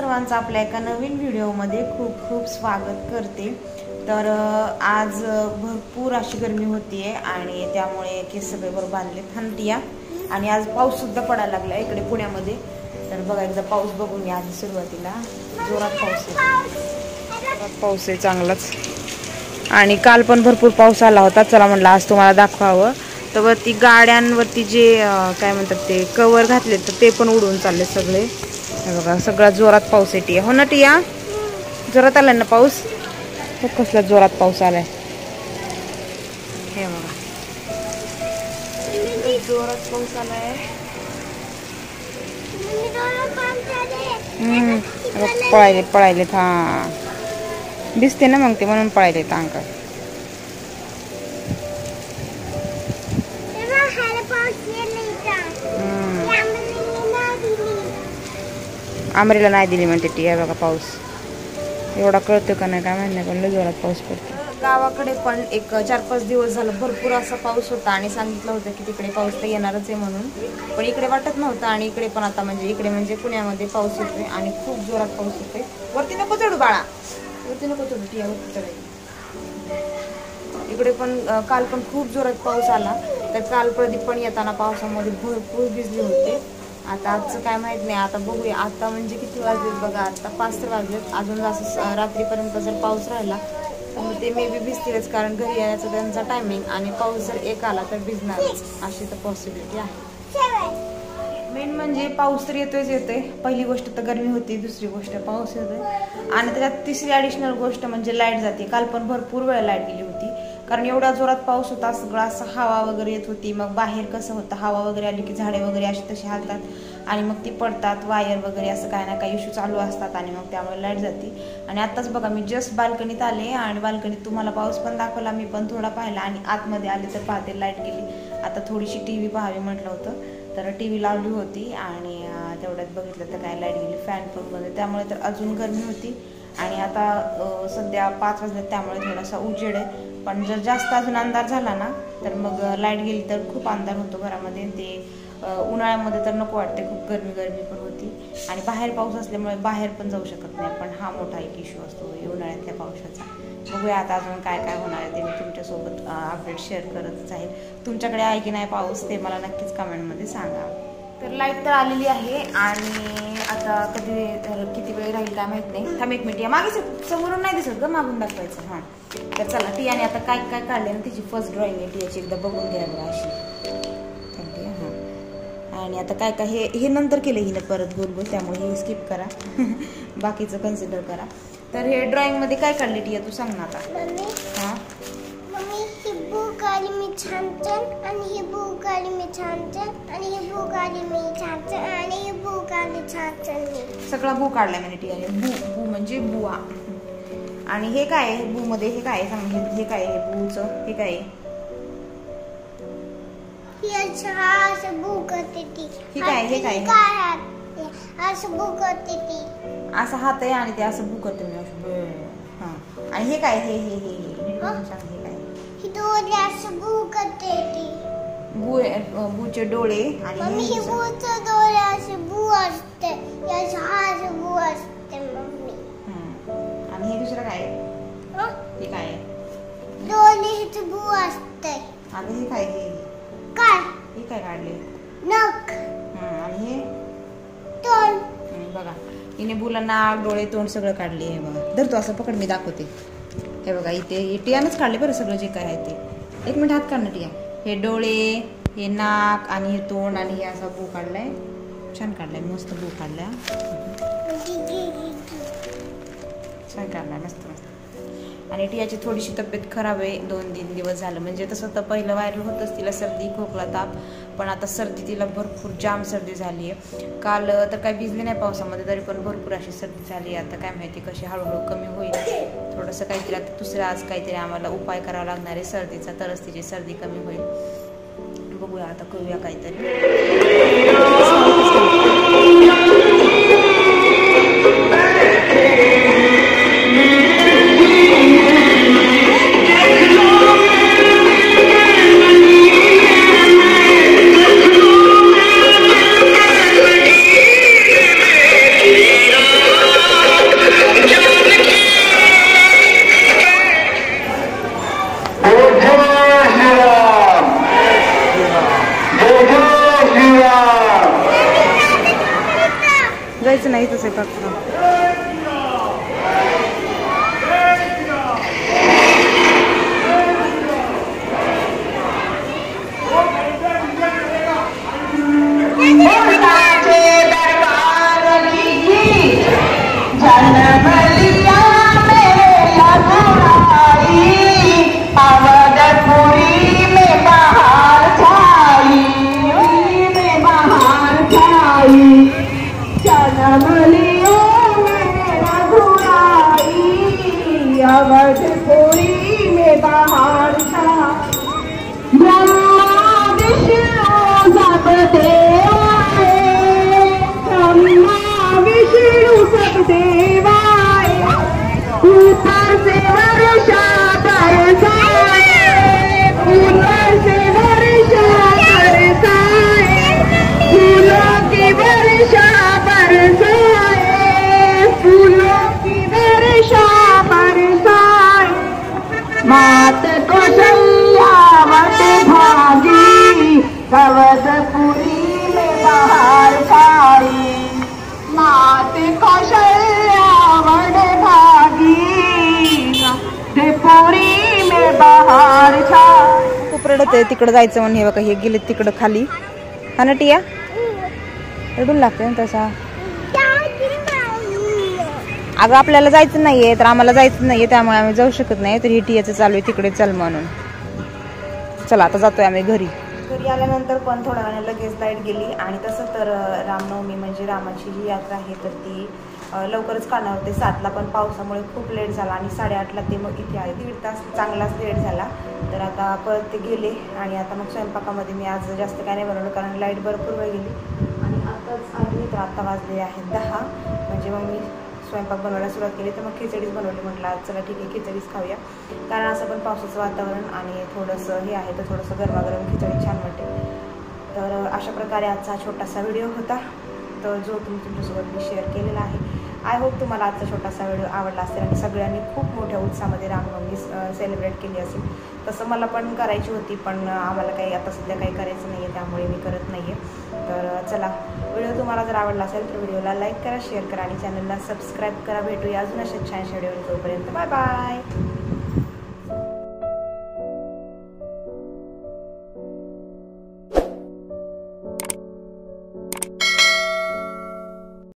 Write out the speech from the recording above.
सर्वांचं आपल्या एका नवीन व्हिडिओमध्ये खूप खूप स्वागत करते। तर आज भरपूर अशी गरमी होतीये आणि त्यामुळे केस सगळे वर बांधले थंडीया आणि आज पाऊस सुद्धा पडायला लागला इकडे पुण्यामध्ये। तर बघा एकदा पाऊस बघून घ्या। आधी सुरुवातीला जोरात पाऊस आहे चांगलाच आणि काल पण भरपूर पाऊस आला होता। चला म्हणलं आज तुम्हाला दाखवावं। तर वरती गाड्यांवरती जे काय म्हणतात ते कवर घातले तर ते पण उडून चालले सगळे। हे बघा सगळा जोरात पाऊस येते हो ना टिया, जोरात आला ना पाऊस। खूप कसला जोरात पाऊस आलाय हे बघा, जोरात पाऊस आलाय। पळायले हा दिसते ना मग ते म्हणून पळायले अंकल। आमरीला नाही दिली म्हणते ती। बघा पाऊस एवढा कळतो का नाही काय माहिती नाही, पण लय जोरात पाऊस पडतो। गावाकडे पण एक 4-5 दिवस झालं भरपूर असा पाऊस होता आणि सांगितलं होतं की तिकडे पाऊस तर येणारच आहे म्हणून, पण इकडे वाटत नव्हतं। आणि इकडे पण आता म्हणजे इकडे म्हणजे पुण्यामध्ये पाऊस येतोय आणि खूप जोरात पाऊस येतोय। वरती नको चढू बाळा, वरती नको चढू टिया, वरती चढायला। इकडे पण काल पण खूप जोरात पाऊस आला। तर काल प्रदीप पण येताना पावसामध्ये भरपूर भिजले होते। आता आजचं काय माहित नाही, आता बघूया। आता म्हणजे किती वाजलेत बघा, आता 5 तर वाजलेत। अजून असं रात्रीपर्यंत जर पाऊस राहिला तर ते मे बी भिजतीलच, कारण घरी यायचं त्यांचा टायमिंग आणि पाऊस जर एक आला तर भिजणारच अशी तर पॉसिबिलिटी आहे। मेन म्हणजे पाऊस तर येतोय। पहिली गोष्ट तर गरमी होती, दुसरी गोष्ट पाऊस येतोय आणि त्याच्यात तिसरी ॲडिशनल गोष्ट म्हणजे लाईट जाते। काल पण भरपूर वेळ लाईट गेली होती, कारण एवढा जोरात पाऊस होता। सगळा असं हवा वगैरे येत होती। मग बाहेर कसं होतं, हवा वगैरे आली की झाडे वगैरे अशी तशी हालतात आणि मग ती पडतात, वायर वगैरे असं काय ना काही इश्यू चालू असतात आणि मग त्यामुळे लाईट जाते। आणि आताच बघा मी जस्ट बाल्कनीत आले आणि बाल्कनीत तुम्हाला पाऊस पण दाखवला, मी पण थोडा पाहिला आणि आतमध्ये आले तर पाहते लाईट गेली। आता थोडीशी TV पाहावी म्हटलं होतं तर TV लावली होती आणि तेवढ्यात बघितलं तर काय लाईट गेली। फॅन पण बंद, त्यामुळे तर अजून गरमी होती। आणि आता सध्या 5 वाजले त्यामुळे थोडासा उजेड आहे, पण जर जास्त अजून अंधार झाला ना तर मग लाईट गेली तर खूप अंधार होतो घरामध्ये। ते उन्हाळ्यामध्ये तर नको वाटते, खूप गरमी पण होती आणि बाहेर पाऊस असल्यामुळे बाहेर पण जाऊ शकत नाही। पण हा मोठा एक इश्यू असतो उन्हाळ्यातल्या पावसाचा। बघूया आता अजून काय काय होणार आहे ते मी तुमच्यासोबत अपडेट शेअर करतच आहे। तुमच्याकडे आहे की नाही पाऊस ते मला नक्कीच कमेंटमध्ये सांगा। तर लाईट तर आलेली आहे आणि आता किती वेळ राहील काय माहित नाही। थांब एक मिनिट, या मागे समोरून नाही दिसत ग, मागून दाखवायचं। हां तर चला, टियाने आता काय काय काढले ना, तिची फर्स्ट ड्रॉइंग आहे टियाची, एकदा बघून घ्या बघा अशी। आणि आता काय काय हे नंतर केलं हिने परत गोल गोल, त्यामुळे हे स्किप करा बाकीचं कन्सिडर करा। तर हे ड्रॉइंग मध्ये काय काढले टिया तू सांग ना आता। हां मम्मी ही बुक आली मी छान छान आणि ही बुक आली मी छान छान आणि ही बुक आली मी छान छान आणि ही बुक आली छान छान। सगळा बू काढला मैंने टियाने। बू म्हणजे बुवा। आणि हे काय आहे बू मध्ये, हे काय सांग, हे काय आहे बूचं, हे काय आहे? असं बुक करते ती। हे काय हे काय असं बुक करते ती, असं हात आहे आणि ते असं बुक करते मी। हां आणि हे काय हे सांग हे काय? ही डोळे असं बुक करते ती। बूचे डोळे आणि मम्मी ही बूचे डोळे असे बू असते, याचे हात बू असते मम्मी। आणि हे दुसरं काय आहे? हे काय आहे? डोळे हिचे बू असते। आणि हे काय काय हे काय काढले? नख। आणि हे तोंड। बघा हिने बुला नाक डोळे तोंड सगळं काढले। हे बघा धर तू असं पकड, मी दाखवते। हे बघा इथे टियानंच काढले बरं सगळं जे काय आहे ते। एक मिनिट हात काढ ना टिया। हे डोळे, हे नाक आणि हे तोंड आणि हे असा बू काढलाय, छान काढलाय, मस्त बू काढलाय, छान काढलाय मस्त मस्त। आणि टियाची थोडीशी तब्येत खराब आहे, 2-3 दिवस झालं। म्हणजे तसं तर पहिलं व्हायरल होतंच तिला, सर्दी खोकला ताप, पण आता सर्दी तिला भरपूर जाम सर्दी झाली आहे। काल तर काही भिजली नाही पावसामध्ये, तरी पण भरपूर अशी सर्दी झाली आहे। आता काय माहिती कशी हळूहळू कमी होईल। थोडंसं काहीतरी आता दुसरं आज काहीतरी आम्हाला उपाय करावा लागणार आहे सर्दीचा, तरच तिची सर्दी कमी होईल। बघूया आता, करूया काहीतरी। काहीच नाही तसे फक्त. अवधपुरी में बाहर था ब्रह्मा विष्णु सब देवाए, ब्रह्मा विष्णु सब देवाए, ऊपर से वर्षा बरसाए, ऊपर से वर्षा बरसाए, फूलों की वर्षा बरसाए, फूलों की वर्षा बरसाए, मात कौशल्यावत भागी अवधपुरी में बाहर छाई, मात कौशल्यावत भागी अवधपुरी में बाहर छाई. खूप रडत आहे, तिकडं जायचं म्हणून. हे बघा हे गेले तिकडं खाली. हा ना टिया, रडून लागते ना तसा. अगं आपल्याला जायचं नाहीये तर आम्हाला जायचं नाहीये, त्यामुळे आम्ही जाऊ शकत नाही. तर ही टियाचं चालू आहे तिकडे चल म्हणून. चला आता जातोय आम्ही घरी. घरी आल्यानंतर पण थोड्या वेळाने लगेच लाईट गेली. आणि तसं तर रामनवमी म्हणजे रामाची जी यात्रा आहे तर ती लवकरच काढणार होते 7ला, पण पावसामुळे खूप लेट झाला आणि 8:30ला ते मग इथे आहे. 1.5 तास चांगलाच लेट झाला. तर आता परत ते गेले आणि आता मग स्वयंपाकामध्ये मी आज जास्त काय नाही बनवलं कारण लाईट भरपूर वेळ गेली. आणि आताच आली तर आता वाजले आहेत 10. म्हणजे मग मी स्वयंपाक बनवायला सुरुवात केली तर मग खिचडीच बनवली. म्हटलं आज चला ठीक आहे खिचडीच खाऊया, कारण असं पण पावसाचं वातावरण आणि थोडंसं हे आहे तर थोडंसं गरमागरम खिचडी छान वाटते. तर अशा प्रकारे आजचा छोटासा व्हिडिओ होता, तर जो तुमच्यासोबत मी शेअर केलेला आहे. आय होप तुम्हाला आजचा छोटासा व्हिडिओ आवडला असेल आणि सगळ्यांनी खूप मोठ्या उत्साहामध्ये रामनवमी सेलिब्रेट केली असेल. तसं मला पण करायची होती, पण आम्हाला काही आता सध्या काही करायचं नाही आहे, त्यामुळे मी करत नाही आहे. तर चला, व्हिडिओ तुम्हाला जर आवडला असेल तर व्हिडिओला लाईक करा, शेअर करा आणि चॅनलला सबस्क्राईब करा. भेटूया अजून अशा छान व्हिडिओ. तोपर्यंत बाय बाय.